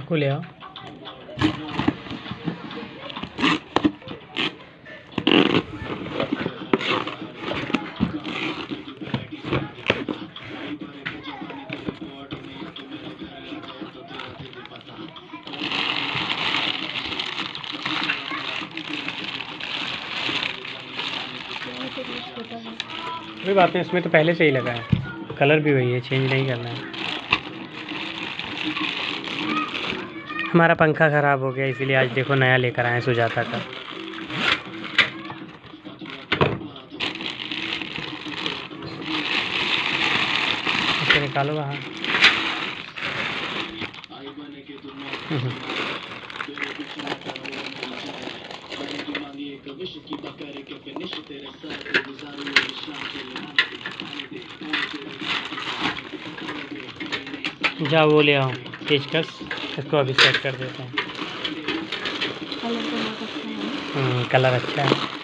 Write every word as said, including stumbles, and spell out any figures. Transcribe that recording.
इसको ले आओ। कोई बात नहीं, इसमें तो पहले से ही लगा है, कलर भी वही है, चेंज नहीं करना है। हमारा पंखा ख़राब हो गया, इसीलिए आज देखो नया लेकर आए सुजाता का। इसे निकालो वहाँ। जा वो ले आओ पेचकस, इसको अभी सेट कर देते हैं। कलर अच्छा है।